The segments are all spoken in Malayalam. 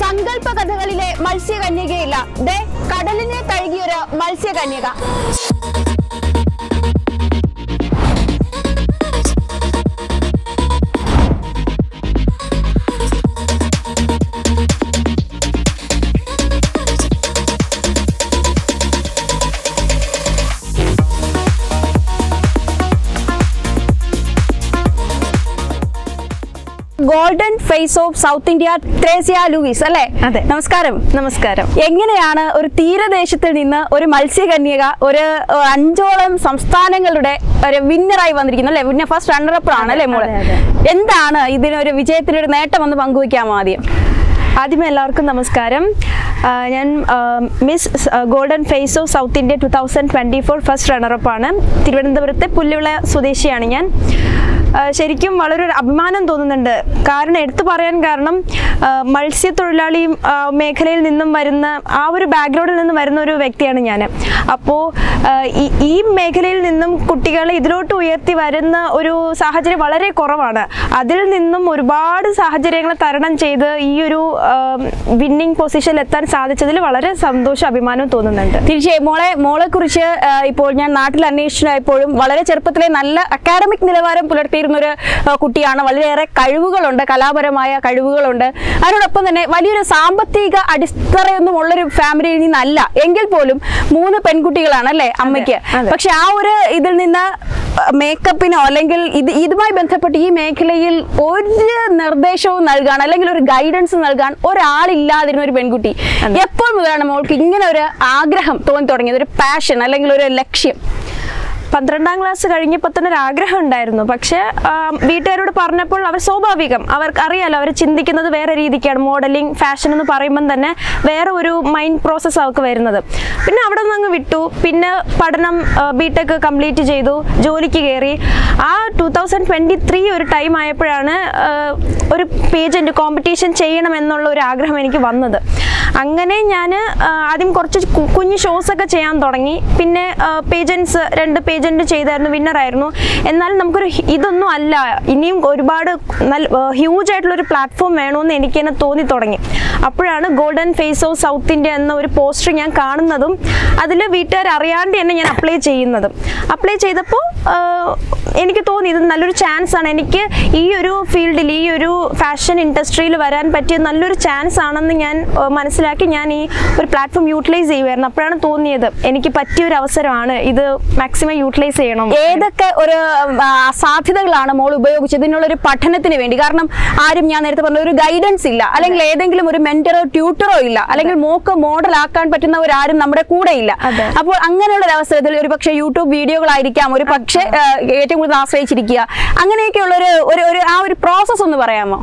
സങ്കല്പ കഥകളിലെ മത്സ്യകന്യകയില്ല, ദേ കടലിനെ കഴുകിയൊരു മത്സ്യകന്യക. Golden face of south India Thresya Louis അല്ലേ? അതെ. നമസ്കാരം. നമസ്കാരം. എങ്ങനെയാണ് ഒരു തീരദേശത്തിൽ നിന്ന് ഒരു മത്സ്യകന്യക ഒരു 5ഓളം സംസ്ഥാനങ്ങളുടെ ഒരു വിന്നറായി വന്നിരിക്കുന്നത് അല്ലെ? വിന്നർ ഫസ്റ്റ് റണ്ണറപ്പ് ആണ് അല്ലേ മോള്? എന്താണ് ഇതിനൊരു വിജയത്തിനൊരു നേട്ടം ഒന്ന് പങ്കുവയ്ക്കാമോ? ആദ്യമേ എല്ലാവർക്കും നമസ്കാരം. ഞാൻ miss golden face of south India 2024 first runner up ആണ്. തിരുവനന്തപുരത്തെ പുല്ലുവിള സ്വദേശിയാണ് ഞാൻ. ശരിക്കും വളരെ ഒരു അഭിമാനം തോന്നുന്നുണ്ട്. കാരണം എടുത്തു പറയാൻ കാരണം മത്സ്യത്തൊഴിലാളി മേഖലയിൽ നിന്നും വരുന്ന ആ ഒരു ബാക്ക്ഗ്രൗണ്ടിൽ നിന്നും വരുന്ന ഒരു വ്യക്തിയാണ് ഞാൻ. അപ്പോൾ ഈ മേഖലയിൽ നിന്നും കുട്ടികളെ ഇതിലോട്ട് ഉയർത്തി വരുന്ന ഒരു സാഹചര്യം വളരെ കുറവാണ്. അതിൽ നിന്നും ഒരുപാട് സാഹചര്യങ്ങൾ തരണം ചെയ്ത് ഈ ഒരു വിന്നിംഗ് പൊസിഷനിൽ എത്താൻ സാധിച്ചതിൽ വളരെ സന്തോഷം അഭിമാനവും തോന്നുന്നുണ്ട്. തീർച്ചയായും മോളെ കുറിച്ച് ഇപ്പോൾ ഞാൻ നാട്ടിൽ അന്വേഷിച്ചപ്പോഴും വളരെ ചെറുപ്പത്തിലെ നല്ല അക്കാഡമിക് നിലവാരം പുലർത്തിയിരുന്ന ഒരു കുട്ടിയാണ്. വളരെയേറെ കഴിവുകളുണ്ട്, കലാപരമായ കഴിവുകളുണ്ട്. അതിനോടൊപ്പം തന്നെ വലിയൊരു സാമ്പത്തിക അടിത്തറയൊന്നും ഉള്ളൊരു ഫാമിലിയിൽ നിന്നല്ല എങ്കിൽ പോലും 3 പെൺകുട്ടികളാണ് അല്ലേ അമ്മയ്ക്ക്. പക്ഷെ ആ ഒരു ഇതിൽ നിന്ന് മേക്കപ്പിനോ അല്ലെങ്കിൽ ഇതുമായി ബന്ധപ്പെട്ട് ഈ മേഖലയിൽ ഒരു നിർദ്ദേശവും നൽകാൻ അല്ലെങ്കിൽ ഒരു ഗൈഡൻസ് നൽകാൻ ഒരാളില്ലാതിരുന്ന ഒരു പെൺകുട്ടി എപ്പോൾ മുതലാണ് മോൾക്ക് ഇങ്ങനെ ഒരു ആഗ്രഹം തോന്നി തുടങ്ങിയത്, ഒരു പാഷൻ അല്ലെങ്കിൽ ഒരു ലക്ഷ്യം? 12ാം ക്ലാസ് കഴിഞ്ഞപ്പോൾ തന്നെ ഒരു ആഗ്രഹം ഉണ്ടായിരുന്നു. പക്ഷേ വീട്ടുകാരോട് പറഞ്ഞപ്പോൾ അവർ സ്വാഭാവികം, അവർക്ക് അറിയാലോ, അവർ ചിന്തിക്കുന്നത് വേറെ രീതിക്കാണ്. മോഡലിംഗ്, ഫാഷൻ എന്ന് പറയുമ്പം തന്നെ വേറെ ഒരു മൈൻഡ് പ്രോസസ്സ് അവർക്ക് വരുന്നത്. പിന്നെ അവിടെ നിന്ന് അങ്ങ് വിട്ടു. പിന്നെ പഠനം ബിടെക് കംപ്ലീറ്റ് ചെയ്തു, ജോലിക്ക് കയറി. ആ 2023 ഒരു ടൈം ആയപ്പോഴാണ് ഒരു പേജൻറ്റ് കോമ്പറ്റീഷൻ ചെയ്യണമെന്നുള്ള ഒരു ആഗ്രഹം എനിക്ക് വന്നത്. അങ്ങനെ ഞാൻ ആദ്യം കുറച്ച് കുഞ്ഞു ഷോസൊക്കെ ചെയ്യാൻ തുടങ്ങി. പിന്നെ പേജൻസ് 2 പേജൻറ്റ് ചെയ്തായിരുന്നു, വിന്നറായിരുന്നു. എന്നാൽ നമുക്കൊരു ഇതൊന്നും അല്ല, ഇനിയും ഒരുപാട് നല്ല ഹ്യൂജ് ആയിട്ടുള്ളൊരു പ്ലാറ്റ്ഫോം വേണമെന്ന് എനിക്ക് തന്നെ തോന്നി തുടങ്ങി. അപ്പോഴാണ് golden face of south India എന്ന ഒരു പോസ്റ്റർ ഞാൻ കാണുന്നതും അതിൽ വീട്ടുകാർ അറിയാണ്ട് തന്നെ ഞാൻ അപ്ലൈ ചെയ്യുന്നതും. അപ്ലൈ ചെയ്തപ്പോൾ എനിക്ക് തോന്നി ഇത് നല്ലൊരു ചാൻസ് ആണ്, എനിക്ക് ഈ ഒരു ഫീൽഡിൽ, ഈ ഒരു ഫാഷൻ ഇൻഡസ്ട്രിയിൽ വരാൻ പറ്റിയ നല്ലൊരു ചാൻസ് ആണെന്ന് ഞാൻ മനസ്സിലാക്കി ഞാൻ ഈ ഒരു പ്ലാറ്റ്ഫോം യൂട്ടിലൈസ് ചെയ്യുമായിരുന്നു. അപ്പോഴാണ് തോന്നിയത് എനിക്ക് പറ്റിയൊരു അവസരമാണ് ഇത്, മാക്സിമം യൂട്ടിലൈസ് ചെയ്യണം. ഏതൊക്കെ ഒരു സാധ്യതകളാണ് മോൾ ഉപയോഗിച്ചത് ഇതിനുള്ളൊരു പഠനത്തിന് വേണ്ടി? കാരണം ആരും, ഞാൻ നേരത്തെ പറഞ്ഞ, ഒരു ഗൈഡൻസ് ഇല്ല, അല്ലെങ്കിൽ ഏതെങ്കിലും ഒരു മെന്ററോ ട്യൂട്ടറോ ഇല്ല, അല്ലെങ്കിൽ മോക്ക് മോഡൽ ആക്കാൻ പറ്റുന്നവരാരും നമ്മുടെ കൂടെ ഇല്ല. അപ്പോൾ അങ്ങനെയുള്ള ഒരു അവസരത്തിൽ ഒരു പക്ഷേ യൂട്യൂബ് വീഡിയോകളായിരിക്കാം ഒരു പക്ഷേ ഏറ്റവും കൂടുതൽ ആശ്രയിച്ചിരിക്കുക. അങ്ങനെയൊക്കെയുള്ള ആ ഒരു പ്രോസസ്സ് ഒന്ന് പറയാമോ?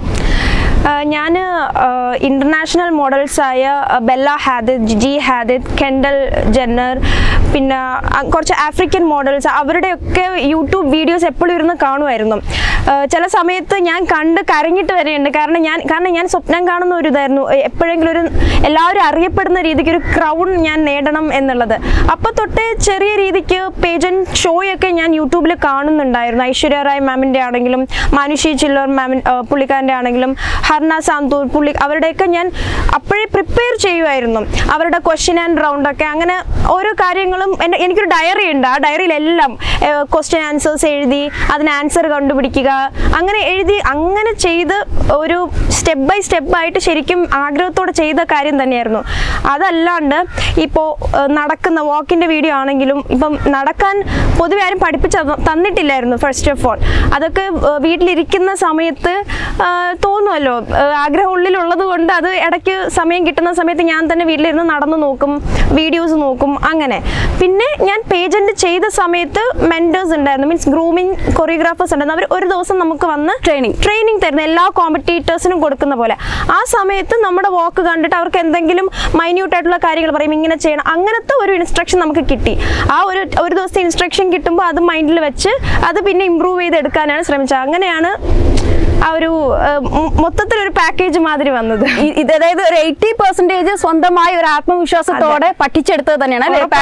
ഞാൻ ഇൻ്റർനാഷണൽ മോഡൽസായ Bella Hadid, Gigi Hadid, Kendall Jenner, പിന്നെ കുറച്ച് ആഫ്രിക്കൻ മോഡൽസ്, അവരുടെയൊക്കെ യൂട്യൂബ് വീഡിയോസ് എപ്പോഴും ഇരുന്ന് കാണുമായിരുന്നു. ചില സമയത്ത് ഞാൻ കണ്ട് കരഞ്ഞിട്ട് വരെയുണ്ട്. കാരണം ഞാൻ സ്വപ്നം കാണുന്ന ഒരു ഇതായിരുന്നു, എപ്പോഴെങ്കിലും ഒരു എല്ലാവരും അറിയപ്പെടുന്ന രീതിക്ക് ഒരു ക്രൗൺ ഞാൻ നേടണം എന്നുള്ളത്. അപ്പോൾ തൊട്ടേ ചെറിയ രീതിക്ക് പേജൻറ്റ് ഷോയൊക്കെ ഞാൻ യൂട്യൂബിൽ കാണുന്നുണ്ടായിരുന്നു. ഐശ്വര്യ റായ് മാമിൻ്റെ ആണെങ്കിലും, മാനുഷി ചില്ലർ മാമിൻ പുള്ളിക്കാരൻ്റെ ആണെങ്കിലും, ഹർണ സാന്തൂർ അവരുടെയൊക്കെ ഞാൻ അപ്പോഴേ പ്രിപ്പയർ ചെയ്യുമായിരുന്നു. അവരുടെ ക്വസ്റ്റ്യൻ ആൻഡ് റൗണ്ടൊക്കെ, അങ്ങനെ ഓരോ കാര്യങ്ങളും എനിക്കൊരു ഡയറി ഉണ്ട്. ആ ഡയറിയിലെല്ലാം ക്വസ്റ്റ്യൻ ആൻസേഴ്സ് എഴുതി അതിന് ആൻസർ കണ്ടുപിടിക്കുക, അങ്ങനെ എഴുതി, അങ്ങനെ ചെയ്ത് ഒരു സ്റ്റെപ്പ് ബൈ സ്റ്റെപ്പായിട്ട് ശരിക്കും ആഗ്രഹത്തോടെ ചെയ്ത കാര്യം തന്നെയായിരുന്നു. അതല്ലാണ്ട് ഇപ്പോൾ നടക്കുന്ന വാക്കിൻ്റെ വീഡിയോ ആണെങ്കിലും, ഇപ്പം നടക്കാൻ പൊതുവെ ആരും പഠിപ്പിച്ച് തന്നിട്ടില്ലായിരുന്നു. ഫസ്റ്റ് ഓഫ് ഓൾ അതൊക്കെ വീട്ടിലിരിക്കുന്ന സമയത്ത് തോന്നുമല്ലോ, ആഗ്രഹം ഉള്ളിലുള്ളത് കൊണ്ട് അത് ഇടയ്ക്ക് സമയം കിട്ടുന്ന സമയത്ത് ഞാൻ തന്നെ വീട്ടിലിരുന്ന് നടന്നു നോക്കും, വീഡിയോസ് നോക്കും. അങ്ങനെ പിന്നെ ഞാൻ പേജൻറ്റ് ചെയ്ത സമയത്ത് മെൻറ്റേഴ്സ് ഉണ്ടായിരുന്നു, മീൻസ് ഗ്രൂമിങ് കൊറിയോഗ്രാഫേഴ്സ് ഉണ്ടായിരുന്നു. അവർ ഒരു ദിവസം നമുക്ക് വന്ന് ട്രെയിനിങ് തരുന്നു, എല്ലാ കോമ്പറ്റീറ്റേഴ്സിനും കൊടുക്കുന്ന പോലെ. ആ സമയത്ത് നമ്മുടെ വാക്ക് കണ്ടിട്ട് അവർക്ക് എന്തെങ്കിലും മൈന്യൂട്ടായിട്ടുള്ള കാര്യങ്ങൾ പറയും, ഇങ്ങനെ ചെയ്യണം, അങ്ങനത്തെ ഒരു ഇൻസ്ട്രക്ഷൻ നമുക്ക് കിട്ടി. ആ ഒരു ദിവസത്തെ ഇൻസ്ട്രക്ഷൻ കിട്ടുമ്പോൾ അത് മൈൻഡിൽ വെച്ച് അത് പിന്നെ ഇമ്പ്രൂവ് ചെയ്തെടുക്കാനാണ് ശ്രമിച്ചത്. അങ്ങനെയാണ് ആ ഒരു മൊത്തത്തിലൊരു പാക്കേജ് മാതിരി വന്നത്. അതായത് ഒരു 80% സ്വന്തമായി ഒരു ആത്മവിശ്വാസത്തോടെ പഠിച്ചെടുത്തത് തന്നെയാണ് അല്ലെ? പാഷനേറ്റ്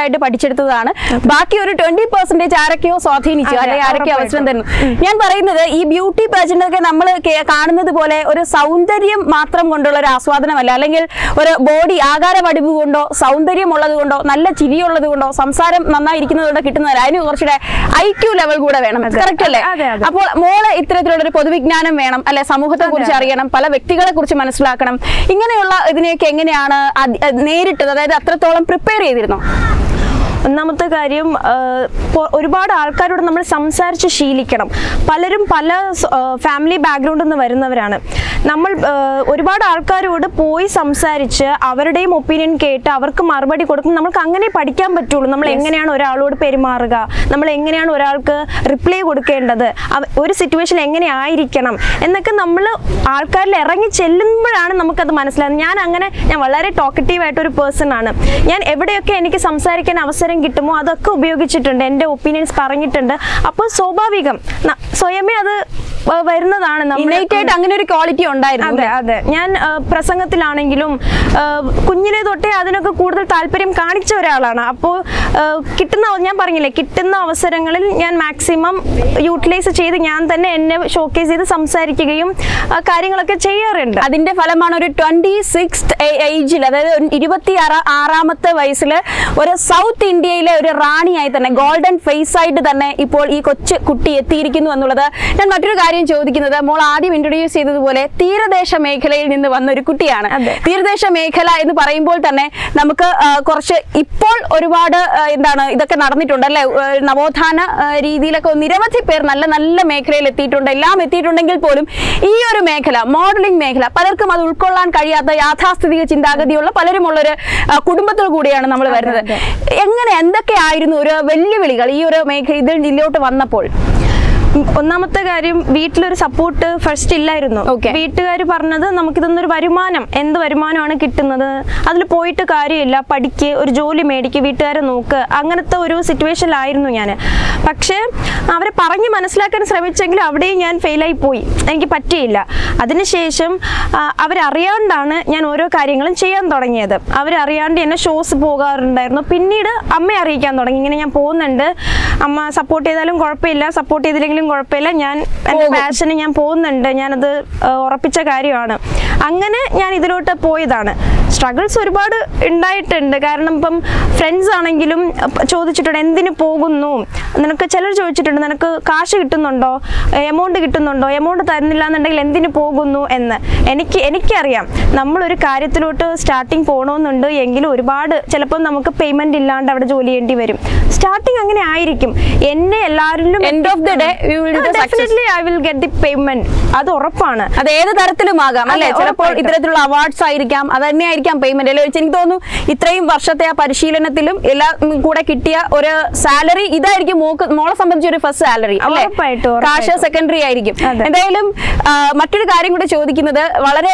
ആയിട്ട് പഠിച്ചെടുത്തതാണ്. ബാക്കി ഒരു 20% ആരൊക്കെയോ സ്വാധീനിച്ചു, അല്ലെങ്കിൽ ആരൊക്കെയോ അവസരം തരുന്നു. ഞാൻ പറയുന്നത് ഈ ബ്യൂട്ടി പാജന്റൊക്കെ നമ്മൾ കാണുന്നത് പോലെ ഒരു സൗന്ദര്യം മാത്രം കൊണ്ടുള്ള ഒരു ആസ്വാദനമല്ല, അല്ലെങ്കിൽ ഒരു ബോഡി ആകാര വടിവ് കൊണ്ടോ സൗന്ദര്യം ഉള്ളത് കൊണ്ടോ നല്ല ചിരിയുള്ളത് കൊണ്ടോ സംസാരം നന്നായിരിക്കുന്നത് കൊണ്ടോ കിട്ടുന്നതല്ല. അതിന് കുറച്ചുകൂടെ IQ ലെവൽ കൂടെ വേണം. കറക്റ്റ് അല്ലേ? അപ്പോൾ മോള് ഇത്തരത്തിലുള്ള ഒരു പൊതുവിജ്ഞാനം വേണം, അല്ലെ? സമൂഹത്തെ കുറിച്ച് അറിയണം, പല വ്യക്തികളെ കുറിച്ച് മനസ്സിലാക്കണം. ഇങ്ങനെയുള്ള ഇതിനെയൊക്കെ എങ്ങനെയാണ് നേരിട്ടത്? അതായത് അത്രത്തോളം പ്രിപ്പയർ ചെയ്തിരുന്നോ? ഒന്നാമത്തെ കാര്യം, ഒരുപാട് ആൾക്കാരോട് നമ്മൾ സംസാരിച്ച് ശീലിക്കണം. പലരും പല ഫാമിലി ബാക്ക്ഗ്രൗണ്ടിൽ നിന്ന് വരുന്നവരാണ്. നമ്മൾ ഒരുപാട് ആൾക്കാരോട് പോയി സംസാരിച്ച് അവരുടെയും ഒപ്പീനിയൻ കേട്ട് അവർക്ക് മറുപടി കൊടുക്കും. നമ്മൾക്ക് അങ്ങനെ പഠിക്കാൻ പറ്റുള്ളൂ. നമ്മൾ എങ്ങനെയാണ് ഒരാളോട് പെരുമാറുക, നമ്മൾ എങ്ങനെയാണ് ഒരാൾക്ക് റിപ്ലൈ കൊടുക്കേണ്ടത്, ഒരു സിറ്റുവേഷൻ എങ്ങനെ ആയിരിക്കണം എന്നൊക്കെ നമ്മൾ ആൾക്കാരിൽ ഇറങ്ങി ചെല്ലുമ്പോഴാണ് നമുക്കത് മനസ്സിലാകുന്നത്. ഞാൻ വളരെ ടോക്കറ്റീവ് ആയിട്ടൊരു പേഴ്സൺ ആണ്. ഞാൻ എവിടെയൊക്കെ എനിക്ക് സംസാരിക്കാൻ അവസരം കിട്ടുമോ അതൊക്കെ ഉപയോഗിച്ചിട്ടുണ്ട്, എൻ്റെ ഒപ്പീനിയൻസ് പറഞ്ഞിട്ടുണ്ട്. അപ്പോൾ സ്വാഭാവികം സ്വയമേ അത് വരുന്നതാണ്. അങ്ങനെ ഒരു ക്വാളിറ്റി ഉണ്ടായിരുന്നു. അതെ അതെ. ഞാൻ പ്രസംഗത്തിലാണെങ്കിലും കുഞ്ഞിലെ തൊട്ടേ അതിനൊക്കെ കൂടുതൽ താല്പര്യം കാണിച്ച ഒരാളാണ്. അപ്പോൾ ഞാൻ പറഞ്ഞില്ലേ, കിട്ടുന്ന അവസരങ്ങളിൽ ഞാൻ മാക്സിമം യൂട്ടിലൈസ് ചെയ്ത് ഞാൻ തന്നെ എന്നെ ഷോക്കേസ് ചെയ്ത് സംസാരിക്കുകയും കാര്യങ്ങളൊക്കെ ചെയ്യാറുണ്ട്. അതിന്റെ ഫലമാണ് ഒരു 26th ഏജിൽ, അതായത് 26ാമത്തെ വയസ്സിൽ ഒരു സൗത്ത് ഇന്ത്യയിലെ ഒരു റാണിയായി തന്നെ, ഗോൾഡൻ ഫേസ് ആയിട്ട് തന്നെ ഇപ്പോൾ ഈ കൊച്ചു കുട്ടി എത്തിയിരിക്കുന്നു എന്നുള്ളത്. ഞാൻ മറ്റൊരു കാര്യം ചോദിക്കുന്നത്, മോൾ ആദ്യം ഇൻട്രൊഡ്യൂസ് ചെയ്തതുപോലെ തീരദേശ മേഖലയിൽ നിന്ന് വന്ന ഒരു കുട്ടിയാണ്. തീരദേശ മേഖല എന്ന് പറയുമ്പോൾ തന്നെ നമുക്ക് കുറച്ച് ഇപ്പോൾ ഒരുപാട് ഇതൊക്കെ നടന്നിട്ടുണ്ട് അല്ലെ? നവോത്ഥാന രീതിയിലൊക്കെ നിരവധി പേർ നല്ല നല്ല മേഖലയിൽ എത്തിയിട്ടുണ്ട്. എല്ലാം എത്തിയിട്ടുണ്ടെങ്കിൽ പോലും ഈ ഒരു മേഖല, മോഡലിംഗ് മേഖല, പലർക്കും അത് ഉൾക്കൊള്ളാൻ കഴിയാത്ത യാഥാസ്ഥിതിക ചിന്താഗതിയുള്ള പലരുമുള്ളൊരു കുടുംബത്തിൽ കൂടിയാണ് നമ്മൾ വരുന്നത്. എന്തൊക്കെയായിരുന്നു ഒരു വെല്ലുവിളികൾ ഈ ഒരു ഇതിലോട്ട് വന്നപ്പോൾ? ഒന്നാമത്തെ കാര്യം, വീട്ടിലൊരു സപ്പോർട്ട് ഫസ്റ്റ് ഇല്ലായിരുന്നു. വീട്ടുകാർ പറഞ്ഞത് നമുക്കിതൊന്നൊരു വരുമാനം, എന്ത് വരുമാനമാണ് കിട്ടുന്നത്, അതിൽ പോയിട്ട് കാര്യമില്ല, പഠിക്ക്, ഒരു ജോലി മേടിക്ക്, വീട്ടുകാരെ നോക്ക്, അങ്ങനത്തെ ഒരു സിറ്റുവേഷനിലായിരുന്നു ഞാൻ. പക്ഷേ അവരെ പറഞ്ഞ് മനസ്സിലാക്കാൻ ശ്രമിച്ചെങ്കിലും അവിടെയും ഞാൻ ഫെയിലായി പോയി, എനിക്ക് പറ്റിയില്ല. അതിനുശേഷം അവരറിയാണ്ടാണ് ഞാൻ ഓരോ കാര്യങ്ങളും ചെയ്യാൻ തുടങ്ങിയത്. അവരറിയാണ്ട് എന്നെ ഷോസ് പോകാറുണ്ടായിരുന്നു. പിന്നീട് അമ്മയെ അറിയിക്കാൻ തുടങ്ങി, ഇങ്ങനെ ഞാൻ പോകുന്നുണ്ട്, അമ്മ സപ്പോർട്ട് ചെയ്താലും കുഴപ്പമില്ല, സപ്പോർട്ട് ചെയ്തില്ലെങ്കിലും കുഴപ്പമില്ല, ഞാൻ എൻ്റെ പാഷന് ഞാൻ പോകുന്നുണ്ട്, ഞാനത് ഉറപ്പിച്ച കാര്യമാണ്. അങ്ങനെ ഞാൻ ഇതിലോട്ട് പോയതാണ്. സ്ട്രഗിൾസ് ഒരുപാട് ഉണ്ടായിട്ടുണ്ട്. കാരണം ഇപ്പം ഫ്രണ്ട്സ് ആണെങ്കിലും ചോദിച്ചിട്ടുണ്ട്, എന്തിനു പോകുന്നു, നിനക്ക് ചിലർ ചോദിച്ചിട്ടുണ്ട്, നിനക്ക് കാശ് കിട്ടുന്നുണ്ടോ, എമൗണ്ട് കിട്ടുന്നുണ്ടോ, എമൗണ്ട് തരുന്നില്ല എന്നുണ്ടെങ്കിൽ എന്തിനു പോകുന്നു എന്ന്. എനിക്കറിയാം നമ്മളൊരു കാര്യത്തിലോട്ട് സ്റ്റാർട്ടിങ് പോകണമെന്നുണ്ട് എങ്കിലും ഒരുപാട് ചിലപ്പോൾ നമുക്ക് പേയ്മെന്റ് ഇല്ലാണ്ട് അവിടെ ജോലി ചെയ്യേണ്ടി വരും. സ്റ്റാർട്ടിങ് അങ്ങനെ ആയിരിക്കും. എന്നെ എല്ലാവരിലും end of the day definitely I will get the payment, അത് ഉറപ്പാണ്. അത് ഏത് തരത്തിലുമാകാം അല്ലെ? ചിലപ്പോൾ ഇത്തരത്തിലുള്ള അവാർഡ്സ് ആയിരിക്കാം, അത് തന്നെയായിരിക്കാം പേയ്മെന്റ്. അല്ലെ, എനിക്ക് തോന്നുന്നു ഇത്രയും വർഷത്തെ ആ പരിശീലനത്തിലും എല്ലാം കൂടെ കിട്ടിയ ഒരു സാലറി ഇതായിരിക്കും മോളെ സംബന്ധിച്ച് ഒരു ഫസ്റ്റ് സാലറി അല്ലെ? കാശ് സെക്കൻഡറി ആയിരിക്കും. എന്തായാലും മറ്റൊരു കാര്യം കൂടെ ചോദിക്കുന്നത്, വളരെ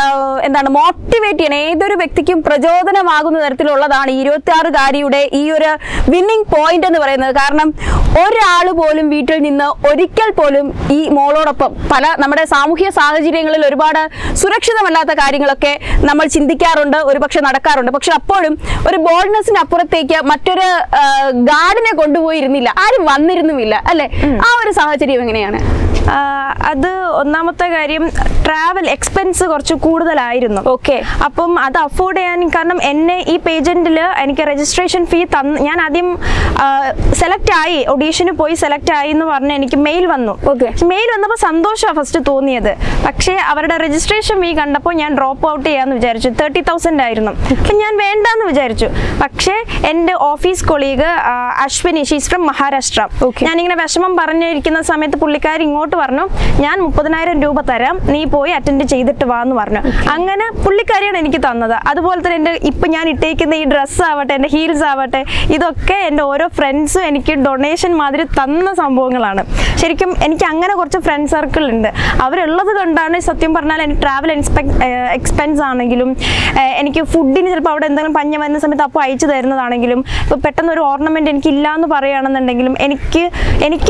മോട്ടിവേറ്റ് ചെയ്യണം, ഏതൊരു വ്യക്തിക്കും പ്രചോദനമാകുന്ന തരത്തിലുള്ളതാണ് 26-കാരിയുടെ ഈ ഒരു വിന്നിംഗ് പോയിന്റ് എന്ന് പറയുന്നത്. കാരണം ഒരാൾ പോലും വീട്ടിൽ നിന്ന് ഒരിക്കൽ പോലും ഈ മോളോടൊപ്പം നമ്മുടെ സാമൂഹ്യ സാഹചര്യങ്ങളിൽ ഒരുപാട് സുരക്ഷിതമല്ലാത്ത കാര്യങ്ങളൊക്കെ നമ്മൾ ചിന്തിക്കാറുണ്ട്, ഒരുപക്ഷെ നടക്കാറുണ്ട്. പക്ഷെ അപ്പോഴും ഒരു ബോൾഡ്നെസ്സിന് അപ്പുറത്തേക്ക് മറ്റൊരു ഗാർഡിനെ കൊണ്ടുപോയിരുന്നില്ല, ആരും വന്നിരുന്നുമില്ല അല്ലെ? ആ ഒരു സാഹചര്യം എങ്ങനെയാണ്? അത് ഒന്നാമത്തെ കാര്യം, ട്രാവൽ എക്സ്പെൻസ് കുറച്ച് കൂടുതലായിരുന്നു. അപ്പം അത് അഫോർഡ് ചെയ്യാൻ, കാരണം എന്നെ ഈ പേജന്റിൽ എനിക്ക് രജിസ്ട്രേഷൻ ഫീ ഞാൻ ആദ്യം സെലക്ട് ആയി, ഓഡീഷന് പോയി സെലക്ട് ആയി എന്ന് പറഞ്ഞ് എനിക്ക് മെയിൽ വന്നു. മെയിൽ വന്നപ്പോൾ സന്തോഷമാണ് ഫസ്റ്റ് തോന്നിയത്. പക്ഷേ അവരുടെ രജിസ്ട്രേഷൻ ഫീ കണ്ടപ്പോൾ ഞാൻ ഡ്രോപ്പ് ഔട്ട് ചെയ്യാന്ന് വിചാരിച്ചു. 30,000 ആയിരുന്നു. അപ്പം ഞാൻ വേണ്ടാന്ന് വിചാരിച്ചു. പക്ഷേ എൻ്റെ office colleague Ashwini, she's from Maharashtra, ഞാനിങ്ങനെ വിഷമം പറഞ്ഞിരിക്കുന്ന സമയത്ത് പുള്ളിക്കാർ ഇങ്ങോട്ട് പറഞ്ഞു, ഞാൻ 30,000 രൂപ തരാം, നീ പോയി അറ്റൻഡ് ചെയ്തിട്ട് വാ എന്ന് പറഞ്ഞു. അങ്ങനെ പുള്ളിക്കാരിയാണ് എനിക്ക് തന്നത്. അതുപോലെ തന്നെ ഇപ്പം ഞാൻ ഇട്ടേക്കുന്ന ഈ ഡ്രസ്സ് ആവട്ടെ, എൻ്റെ ഹീൽസ് ആവട്ടെ, ഇതൊക്കെ എൻ്റെ ഓരോ ഫ്രണ്ട്സും എനിക്ക് ഡൊണേഷൻ മാതിരി തന്ന സംഭവങ്ങളാണ്. ശരിക്കും എനിക്ക് അങ്ങനെ കുറച്ച് ഫ്രണ്ട് സർക്കിൾ ഉണ്ട്. അവരുള്ളത് കൊണ്ടാണ് സത്യം പറഞ്ഞാൽ എനിക്ക് ട്രാവൽ എക്സ്പെൻസ് ആണെങ്കിലും എനിക്ക് ഫുഡിന് ചിലപ്പോൾ അവിടെ എന്തെങ്കിലും പഞ്ഞ വരുന്ന സമയത്ത് അപ്പോൾ അയച്ചു തരുന്നതാണെങ്കിലും ഇപ്പോൾ പെട്ടെന്ന് ഒരു ഓർണമെൻറ്റ് എനിക്കില്ല എന്ന് പറയുകയാണെന്നുണ്ടെങ്കിലും എനിക്ക്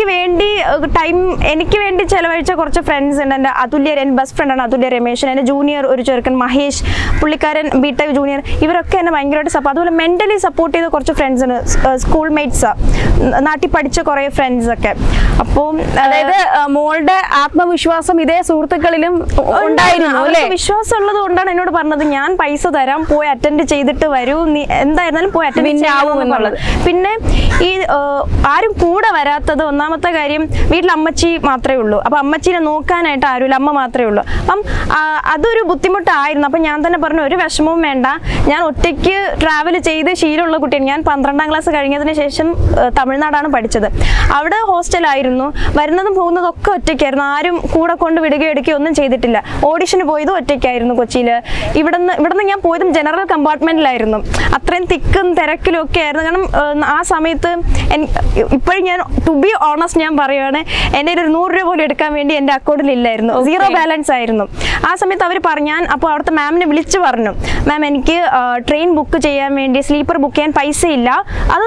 വേണ്ടി ചിലവഴിച്ച കുറച്ച് ഫ്രണ്ട്സ് ഉണ്ട്. എൻ്റെ എൻ്റെ ബെസ്റ്റ് ഫ്രണ്ടാണ് അതുല്യ രമേശൻ, എൻ്റെ ജൂനിയർ ഒരു ചെറുക്കൻ മഹേഷ്, പുള്ളിക്കാരൻ ബിടെക് ജൂനിയർ, ഇവരൊക്കെ എന്നെ ഭയങ്കരമായിട്ട് അതുപോലെ മെൻ്റലി സപ്പോർട്ട് ചെയ്ത കുറച്ച് ഫ്രണ്ട്സ് ഉണ്ട്, സ്കൂൾ മേറ്റ്സ്, നാട്ടിൽ പഠിച്ച കുറേ ഫ്രണ്ട്സ് ഒക്കെ. അപ്പോൾ അതായത് മോളുടെ ആത്മവിശ്വാസം ഇതേ സുഹൃത്തുക്കളിലും ഉണ്ടായിരുന്നു അല്ലേ? വിശ്വാസം ഉള്ളത് കൊണ്ടാണ് എന്നോട് പറഞ്ഞത് ഞാൻ പൈസ തരാം, പോയി അറ്റൻഡ് ചെയ്തിട്ട് വരൂ, നീ എന്തായിരുന്നാലും പോയി അറ്റൻഡ് ചെയ്യാവും എന്നുള്ളത്. പിന്നെ ഈ ആരും കൂടെ വരാത്തത് ഒന്നാമത്തെ കാര്യം, വീട്ടിൽ അമ്മച്ചി മാത്രമേ ഉള്ളൂ. അപ്പം അമ്മച്ചീനെ നോക്കാനായിട്ട് ആരുമില്ല, അമ്മ മാത്രമേ ഉള്ളൂ. അപ്പം അതൊരു ബുദ്ധിമുട്ടായിരുന്നു. അപ്പം ഞാൻ തന്നെ പറഞ്ഞു ഒരു വിഷമവും വേണ്ട, ഞാൻ ഒറ്റയ്ക്ക് ട്രാവൽ ചെയ്ത് ശീലമുള്ള കുട്ടിയാണ്. ഞാൻ 12ാം ക്ലാസ് കഴിഞ്ഞതിന് ശേഷം തമിഴ്നാടാണ് പഠിച്ചത്. അവിടെ ഹോസ്റ്റലായിരുന്നു, വരുന്നതും പോകുന്നതും ഒക്കെ ഒറ്റയ്ക്കായിരുന്നു. ആരും കൂടെ കൊണ്ട് വിടുകയോ എടുക്കുകയോ ഒന്നും ചെയ്തിട്ടില്ല. ഓഡിഷന് പോയതും ഒറ്റയ്ക്കായിരുന്നു കൊച്ചിയിൽ. ഇവിടുന്ന് ഞാൻ പോയതും ജനറൽ കമ്പാർട്ട്മെന്റിലായിരുന്നു. അത്രയും തിക്കും തിരക്കിലും ഒക്കെ ആയിരുന്നു. കാരണം ആ സമയത്ത് ഇപ്പോഴും ഞാൻ ടു ബി ഓണസ്റ്റ് ഞാൻ പറയുകയാണ്, എൻ്റെ ഒരു 100 രൂപ പോലും എടുക്കാൻ വേണ്ടി എൻ്റെ അക്കൗണ്ടിൽ ഇല്ലായിരുന്നു, 0 ബാലൻസ് ആയിരുന്നു. ആ സമയത്ത് അവർ ഞാൻ അപ്പോൾ അവിടുത്തെ മാമിനെ വിളിച്ച് പറഞ്ഞു, മാം എനിക്ക് ട്രെയിൻ ബുക്ക് ചെയ്യാൻ വേണ്ടി സ്ലീപ്പർ ബുക്ക് ചെയ്യാൻ പൈസയില്ല, അത്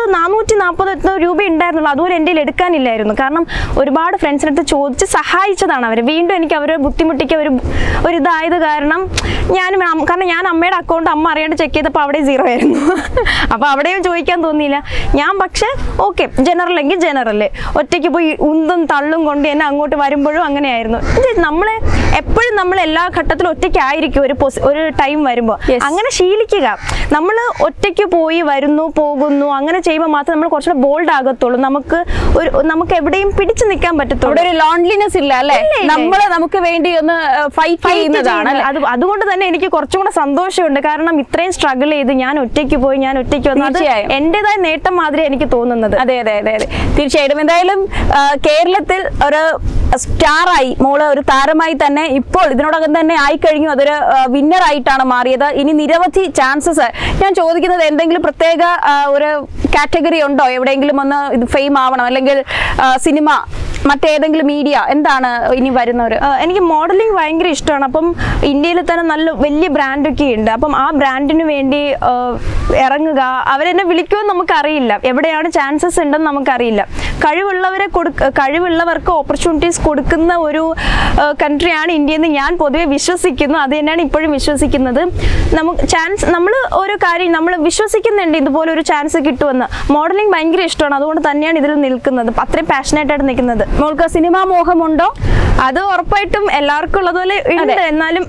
440 രൂപ ഉണ്ടായിരുന്നുള്ളൂ, അതുപോലെ എൻ്റെ കയ്യിൽ എടുക്കാനില്ലായിരുന്നു. കാരണം ഒരുപാട് ഫ്രണ്ട്സിനടുത്ത് ചോദിച്ച് സഹായിച്ചതാണ് അവർ. വീണ്ടും എനിക്ക് അവരെ ബുദ്ധിമുട്ടിക്കുക ഒരു ഇതായത് കാരണം കാരണം ഞാൻ അമ്മയുടെ അക്കൗണ്ട് അമ്മ അറിയാണ്ട് ചെക്ക് ചെയ്തപ്പോൾ അവിടെ 0 ആയിരുന്നു. അപ്പോൾ അവിടെയും ചോദിക്കാൻ തോന്നിയില്ല. ഞാൻ പക്ഷേ ഓക്കെ ജനറലെങ്കിൽ ജനറൽ, ഒറ്റയ്ക്ക് പോയി ഉന്തും തള്ളും കൊണ്ട് എന്നെ അങ്ങോട്ട് വരുമ്പോഴും അങ്ങനെയായിരുന്നു. എപ്പോഴും നമ്മൾ എല്ലാ ഘട്ടത്തിലും ഒറ്റയ്ക്കായിരിക്കും ഒരു ടൈം വരുമ്പോൾ. അങ്ങനെ ശീലിക്കുക. നമ്മൾ ഒറ്റയ്ക്ക് പോയി വരുന്നു പോകുന്നു അങ്ങനെ ചെയ്യുമ്പോൾ മാത്രമേ നമ്മൾ കുറച്ചുകൂടെ ബോൾഡ് ആകത്തുള്ളൂ. നമുക്ക് എവിടെയും പിടിച്ചു നിൽക്കാൻ പറ്റത്തുള്ളൂ. ഒരു ലോൺലിനെസ് ഇല്ല അല്ലേ? നമുക്ക് വേണ്ടി ഒന്ന് ഫൈറ്റ് ചെയ്യുന്നതാണ്. അതുകൊണ്ട് തന്നെ എനിക്ക് കുറച്ചും കൂടെ സന്തോഷമുണ്ട്. കാരണം ഇത്രയും സ്ട്രഗിൾ ചെയ്ത് ഞാൻ ഒറ്റയ്ക്ക് പോയി ഞാൻ ഒറ്റയ്ക്ക് വന്നു, അത് എന്റേതായ നേട്ടം മാതിരി എനിക്ക് തോന്നുന്നത്. അതെ അതെ അതെ അതെ തീർച്ചയായിട്ടും. എന്തായാലും കേരളത്തിൽ ഒരു സ്റ്റാറായി മോള്, ഒരു താരമായി തന്നെ ഇപ്പോൾ ഇതിനോടകം തന്നെ ആയിക്കഴിഞ്ഞു. അതൊരു വിന്നർ ആയിട്ടാണ് മാറിയത്. ഇനി നിരവധി ചാൻസസ്. ഞാൻ ചോദിക്കുന്നത് എന്തെങ്കിലും പ്രത്യേക ഒരു കാറ്റഗറി ഉണ്ടോ? എവിടെയെങ്കിലും ഒന്ന് ഇത് ഫെയിം ആവണം, അല്ലെങ്കിൽ സിനിമ, മറ്റേതെങ്കിലും മീഡിയ, എന്താണ് ഇനി വരുന്നവർ? എനിക്ക് മോഡലിംഗ് ഭയങ്കര ഇഷ്ടമാണ്. അപ്പം ഇന്ത്യയിൽ തന്നെ നല്ല വലിയ ബ്രാൻഡൊക്കെ ഉണ്ട്. അപ്പം ആ ബ്രാൻഡിന് വേണ്ടി ഇറങ്ങുക, അവരെന്നെ വിളിക്കുമെന്ന് നമുക്കറിയില്ല, എവിടെയാണ് ചാൻസസ് ഉണ്ടെന്ന് നമുക്കറിയില്ല. കഴിവുള്ളവർക്ക് ഓപ്പർച്യൂണിറ്റീസ് കൊടുക്കുന്ന ഒരു കൺട്രിയാണ് ഇന്ത്യ എന്ന് ഞാൻ പൊതുവെ വിശ്വസിക്കുന്നു. അത് തന്നെയാണ് ഇപ്പോഴും വിശ്വസിക്കുന്നത്. നമ്മൾ ഒരു കാര്യം നമ്മൾ വിശ്വസിക്കുന്നുണ്ട് ഇതുപോലെ ഒരു ചാൻസ് കിട്ടുമെന്ന്. മോഡലിംഗ് ഭയങ്കര ഇഷ്ടമാണ്, അതുകൊണ്ട് തന്നെയാണ് ഇതിൽ നിൽക്കുന്നത്, അത്രയും പാഷനേറ്റ് ആയിട്ട് നിൽക്കുന്നത്. മോൾക്ക് സിനിമാ മോഹമുണ്ടോ? അത് ഉറപ്പായിട്ടും എല്ലാവർക്കും ഉള്ളതുപോലെ ഉണ്ട്. എന്നാലും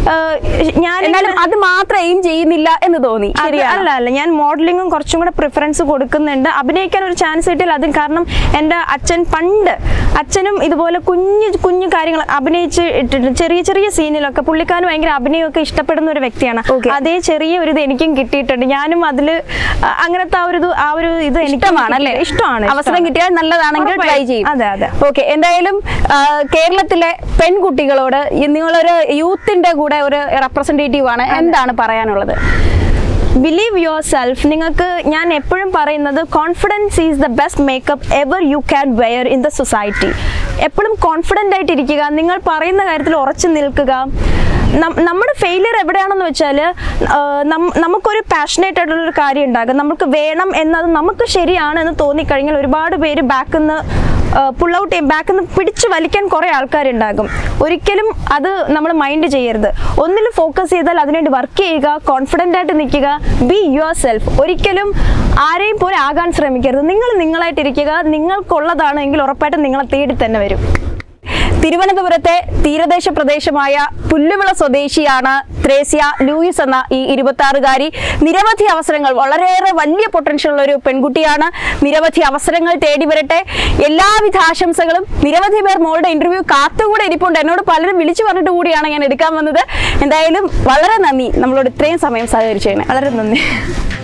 അത് മാത്രം എയിം ചെയ്യുന്നില്ല എന്ന് തോന്നി. അല്ല, ഞാൻ മോഡലിംഗും കുറച്ചും കൂടെ പ്രിഫറൻസ് കൊടുക്കുന്നുണ്ട്. അഭിനയിക്കാൻ ഒരു ചാൻസ് കിട്ടിയാൽ അത് കാരണം എൻ്റെ അച്ഛനും ഇതുപോലെ കുഞ്ഞു കാര്യങ്ങൾ അഭിനയിച്ച് ഇട്ടിട്ട് ചെറിയ സീനിലൊക്കെ പുള്ളിക്കാരൻ ഭയങ്കര അഭിനയമൊക്കെ ഇഷ്ടപ്പെടുന്ന ഒരു വ്യക്തിയാണ്. അതേ ചെറിയ ഒരു ഇത് എനിക്കും കിട്ടിയിട്ടുണ്ട്. ഞാനും അതില് അങ്ങനത്തെ ആ ഒരു ഇത് ഇഷ്ടമാണ്. അവസരം കിട്ടിയാൽ നല്ലതാണെങ്കിൽ ട്രൈ ചെയ്യും. അതെ അതെ. ഓക്കെ. എന്തായാലും കേരളത്തിലെ പെൺകുട്ടികളോട് നിങ്ങളൊരു യൂത്തിന്റെ കൂടെ ഒരു റെപ്രസെന്റേറ്റീവ് ആണ്, എന്താണ് പറയാനുള്ളത്? Believe yourself. നിങ്ങൾക്ക് ഞാൻ എപ്പോഴും പറയുന്നത് confidence is the best makeup ever you can wear in the society. എപ്പോഴും കോൺഫിഡൻ്റ് ആയിട്ടിരിക്കുക, നിങ്ങൾ പറയുന്ന കാര്യത്തിൽ ഉറച്ചു നിൽക്കുക. നമ്മുടെ ഫെയിലിയർ എവിടെയാണെന്ന് വെച്ചാൽ നമുക്കൊരു പാഷനേറ്റ് ആയിട്ടുള്ളൊരു കാര്യം ഉണ്ടാകും, നമുക്ക് വേണം എന്നത് നമുക്ക് ശരിയാണ് എന്ന് തോന്നിക്കഴിഞ്ഞാൽ ഒരുപാട് പേര് ബാക്കിൽ നിന്ന് പുൾ ഔട്ട് ചെയ്യും, ബാക്കിൽ നിന്ന് പിടിച്ചു വലിക്കാൻ കുറേ ആൾക്കാരുണ്ടാകും. ഒരിക്കലും അത് നമ്മൾ മൈൻഡ് ചെയ്യരുത്. ഒന്നിൽ ഫോക്കസ് ചെയ്താൽ അതിനുവേണ്ടി വർക്ക് ചെയ്യുക, കോൺഫിഡൻ്റ് ആയിട്ട് നിൽക്കുക, ബി യുവർ സെൽഫ്. ഒരിക്കലും ആരെയും പോലെ ആകാൻ ശ്രമിക്കരുത്. നിങ്ങളായിട്ടിരിക്കുക. നിങ്ങൾക്കുള്ളതാണെങ്കിൽ ഉറപ്പായിട്ടും നിങ്ങളെ തേടി തന്നെ വരും. തിരുവനന്തപുരത്തെ തീരദേശ പ്രദേശമായ പുല്ലുവിള സ്വദേശിയാണ് ത്രേസ്യ ലൂയിസ് എന്ന ഈ 26-കാരി. നിരവധി അവസരങ്ങൾ, വളരെയേറെ വലിയ പൊട്ടൻഷ്യൽ ഉള്ള ഒരു പെൺകുട്ടിയാണ്. നിരവധി അവസരങ്ങൾ തേടി വരട്ടെ. എല്ലാവിധ ആശംസകളും. നിരവധി പേർ മോളുടെ ഇന്റർവ്യൂ കാത്തുകൂടെ ഇരിപ്പുണ്ട്. എന്നോട് പലരും വിളിച്ചു പറഞ്ഞിട്ട് കൂടിയാണ് ഞാൻ എടുക്കാൻ വന്നത്. എന്തായാലും വളരെ നന്ദി നമ്മളോട് ഇത്രയും സമയം സഹകരിച്ചതിന്. വളരെ നന്ദി.